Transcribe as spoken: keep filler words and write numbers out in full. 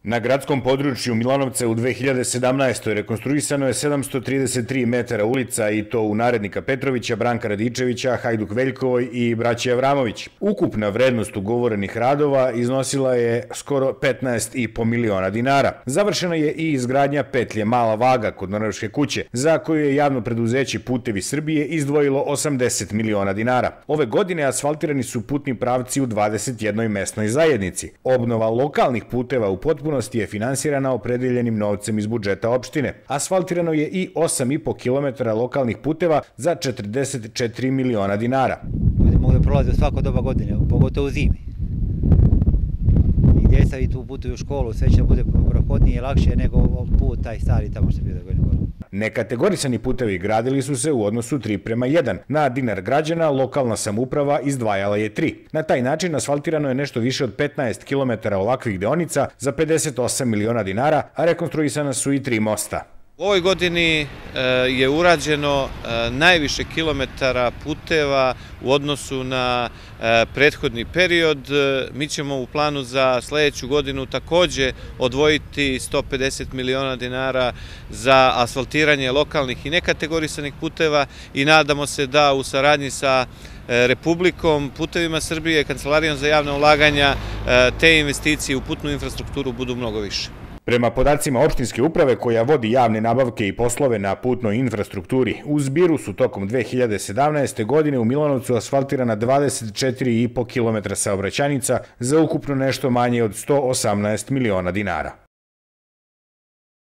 Na gradskom području Milanovca u dve hiljade sedamnaestoj. rekonstruisano je sedamsto trideset tri metara ulica i to u narednika Petrovića, Branka Radičevića, Hajduk Veljkovoj i braće Avramović. Ukupna vrednost ugovorenih radova iznosila je skoro petnaest i po miliona dinara. Završena je i izgradnja petlje Mala Vaga kod Norveške kuće, za koju je javno preduzeće Putevi Srbije izdvojilo osamdeset miliona dinara. Ove godine asfaltirani su putni pravci u dvadeset jednoj mesnoj zajednici. Obnova lokalnih puteva u potpunosti je finansirana opredeljenim novcem iz budžeta opštine. Asfaltirano je i osam i po kilometara lokalnih puteva za četrdeset četiri miliona dinara. Ljudi mogu da prolaze svako doba godine, pogotovo u zimi. I djeca i tu putuju u školu, sve će da bude prohodnije i lakše nego put taj stari tamo što je bio da godine. Nekategorisani putevi gradili su se u odnosu tri prema jedan. Na dinar građana lokalna samouprava izdvajala je tri. Na taj način asfaltirano je nešto više od petnaest kilometara ovakvih deonica za pedeset osam miliona dinara, a rekonstruisana su i tri mosta. U ovoj godini je urađeno najviše kilometara puteva u odnosu na prethodni period. Mi ćemo u planu za sledeću godinu takođe odvojiti sto pedeset miliona dinara za asfaltiranje lokalnih i nekategorisanih puteva i nadamo se da u saradnji sa Republikom, Putevima Srbije, Kancelarijom za javna ulaganja te investicije u putnu infrastrukturu budu mnogo više. Prema podacima opštinske uprave koja vodi javne nabavke i poslove na putnoj infrastrukturi, u zbiru su tokom dve hiljade sedamnaeste. godine u Milanovcu asfaltirana dvadeset četiri i po kilometra saobraćajnica za ukupno nešto manje od sto osamnaest miliona dinara.